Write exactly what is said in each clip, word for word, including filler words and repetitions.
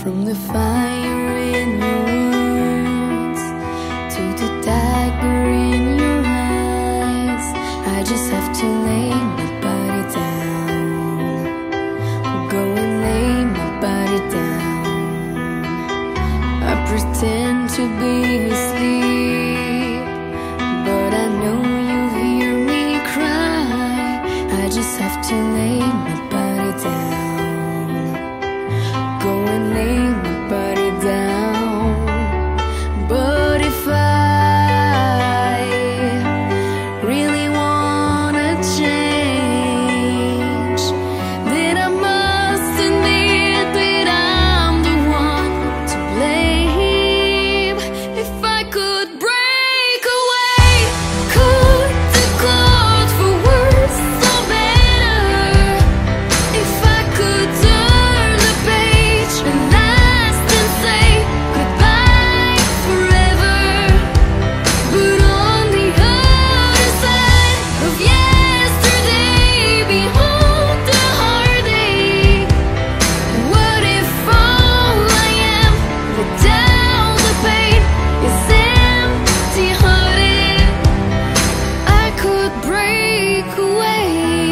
From the fire in your words to the dagger in your eyes, I just have to lay my body down. Go and lay my body down. I pretend to be asleep, but I know you hear me cry. I just have to lay my body down. Go and lay my body down. But if I really wanna change, then I must admit that I'm the one to blame. If I could break away, could the code for worse or better? If I could turn the page and last and say goodbye forever. But on the other side of yesterday, behold the heartache. What if all I am without the pain is empty-hearted? I could break away.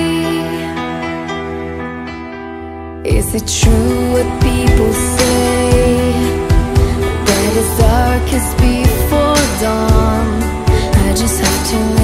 Is it true what people say, that it's darkest before dawn? I just have to